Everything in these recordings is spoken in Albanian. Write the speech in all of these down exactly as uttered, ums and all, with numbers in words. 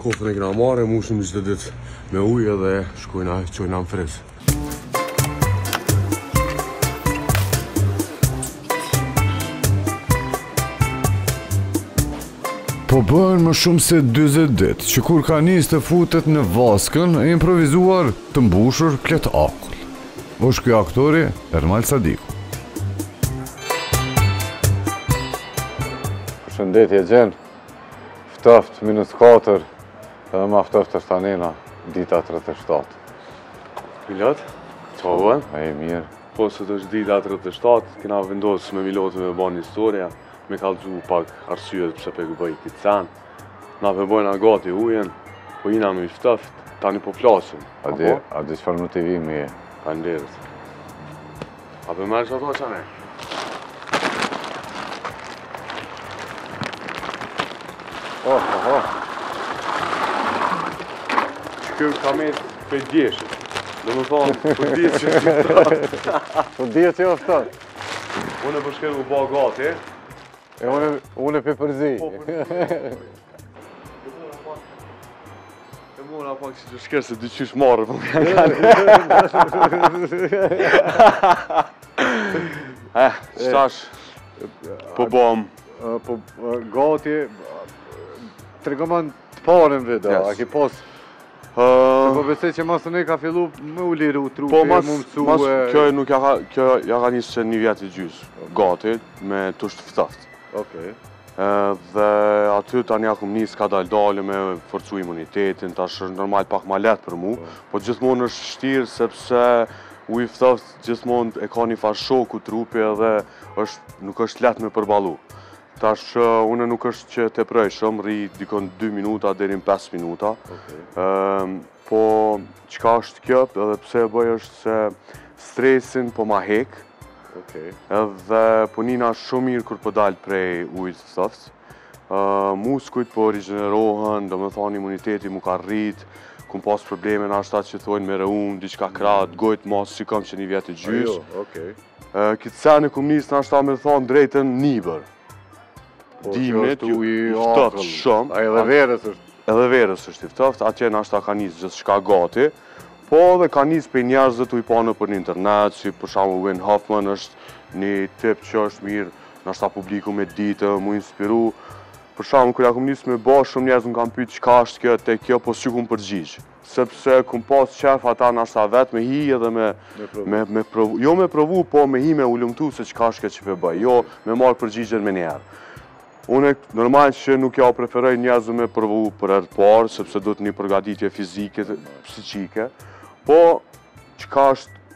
Kofën e kena marrë, mushim çdo ditë me ujë dhe shkojna çojna në frez. Po bën më shumë se dyzet ditë që kur ka nis të futet në vaskën e improvizuar të mbushur plot akull. Është ky aktori Ermal Sadiku. Përshëndetje Gjen, ftoft minus katër, edhe ma ftoft është tanena, dita tridhjetë e shtatë. Pilot, qa bën? E mirë. Po se të është dita tridhjetë e shtatë, kena vendosë me Milotin me bën historia, me kallëzu pak arsyet pse pe bëj këtë sen. Na pe bojna gati ujen, po jina me ftoft, tani po flasim. A di, a di çfarë motivimi je? Panderës. A pe mersh ato qane? Oh, oh, oh. Që kjo kamet pe djeshit. Dhe më thonë, po djetë që të ftoft. Po djetë që jo ftoft. Unë e përshkel u ba gati. E unë, unë e pe përzi. Po përzi. E mora pak që të shkerë se dy qysh marrë, po më janë Eh, qëtash, po bom. Po gati, tregëman të parën video, a ki pos? Po besej që masën e ka fillu me u liru trupi, po mu mësu mas, e... kjo nuk ja ka, kjo ja ka njësë që një vjetë i gjysë, gati, me tusht ftoft. Okej. Dhe aty tani akum njësë ka dalë dalë me forcu imunitetin, tash është normal pak ma letë për mu, po gjithmonë është shtirë sepse u i ftoft gjithmonë e ka një farë shoku trupi edhe është, nuk është letë me përbalu. Tash une nuk është që te prejshëm, rri dikon dy minuta deri në pesë minuta. Okay. Po qka është kjo, edhe pse e bëj është se stresin po ma hek. Okay. Edhe punina është shumë mirë kur po dalë prej ujtë të ftoft. Muskujt po rigenerohen, do me thonë imuniteti mu ka rrit, kum pas probleme në ashtat që thojnë me reun, diçka kratë, gojtë masë që kam që një vjetë i gjysë. Okay. Këtë sene kum njësë në ashtat me thonë drejten njibër. Dimnit, ju i ftoft shumë. A edhe verës është? Edhe verës është i ftoft, atje në ashta ka njësë gjithë shka gati, po dhe ka njësë për njerëzët u i panë për një internet, si për shamu Win Hoffman është një tip që është mirë, në ashta publiku me ditë, mu inspiru. Për shamu, kërja kum njësë me bashkë, shumë njerëz më kam pytë qka është kjo te kjo, po s'ju kum përgjigjë. Sepse kum pas qef ata në ashta vetë me hi edhe me, me, me provu, jo me provu, po me hi me ullumtu se qka është kjo që pe bëj, jo me marrë përgjigjen me njerë. Une normal që nuk ja preferoj njerëzve me provu për herë të parë, sepse do të një përgatitje fizike, psiqike, po qka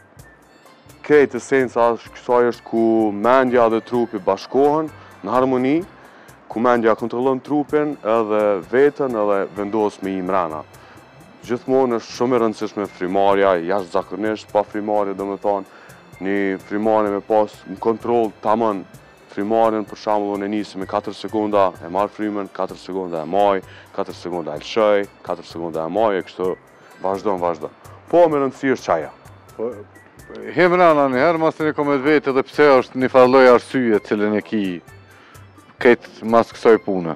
është krejt esenca kësaj është ku mendja dhe trupi bashkohen në harmoni, ku mendja kontrollon trupin edhe vetën edhe vendos me i mrena. Gjithmonë është shumë e rëndësishme frimarja, jashtëzakonisht pa frimarje do me thonë, një frimarje me pas në kontroll tamën. Frimarjen për shembull unë e nisi me katër sekonda e marr frymën, katër sekonda e maj, katër sekonda e lëshoj, katër sekonda e maj e kështu vazhdon, vazhdon. Po me rëndësi është qaja. Po hemrana një herë mas të një komet vetë edhe pse është një farloj arsye cilën e ki këtë mas kësaj pune.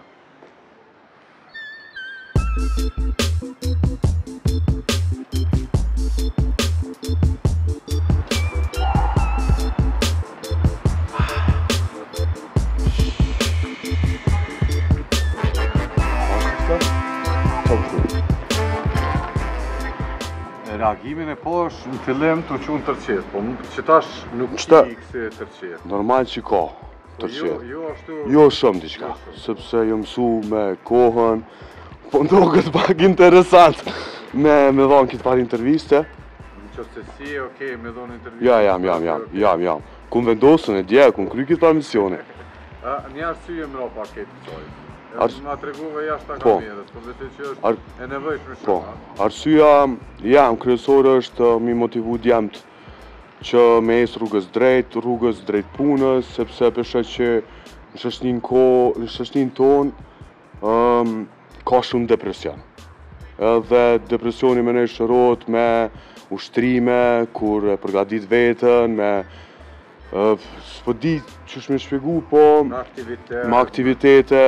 Reagimin e po është në fillim të qunë tërqet, po që tash nuk i kësi tërqet. Normal që ka tërqet. Jo ashtu... Jo shumë diqka, sepse jo mësu me kohën, po ndokët pak interesant me me dhonë këtë parë interviste. Në që se si, okej, me dhonë interviste... Ja, jam, jam, jam, jam, jam. Kum vendosën e dje, kum kry këtë parë misione. Një arsye më ro pak këtë qoj. Ma treguve jashtë ta po, kamerës, po vete që është ar... e nevojshme shumë. Po, arsyeja jam kryesore është mi motivu djemët që me esë rrugës drejt, rrugës drejt punës, sepse përshë që në shëshnin ko, në shëshnin ton um, ka shumë depresion. Edhe depresioni me në shërot me ushtrime, kur përgatit vetën, me Uh, s'po di që shme shpjegu, po me aktivitete, me aktivitete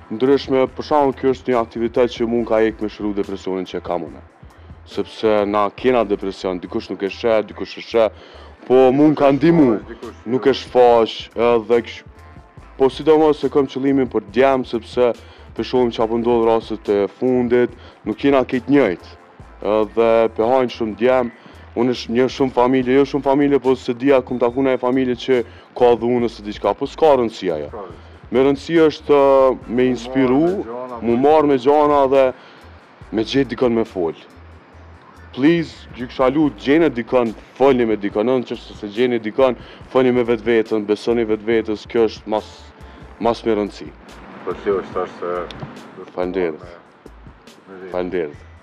ndryshme, për shembull kjo është një aktivitet që mund ka ikë me shëru depresionin që kam unë. Sepse na kena depresion, dikush nuk e sheh, dikush e sheh, po mund ka ndihmu, nuk e shfaq, edhe po sidomos se kam qëllimin për djem, sepse për shohim që apo ndodh rastet e fundit, nuk jena këtë njëjtë. Edhe për hajnë shumë djem, unë është një shumë familje, jo shumë familje, po se dia kum taku në familje që ka dhunë ose diçka, po s'ka rëndësi ajo. Me rëndësi është me inspiru, mu marrë me gjana dhe me gjetë dikon me fol. Please, gjy kisha lut, gjeni dikon, folni me dikon, nënë që se gjeni dikon, folni me vetë vetën, besoni vetë vetës, kjo është mas, mas me rëndësi. Po që është është se... Falënderit. Falënderit.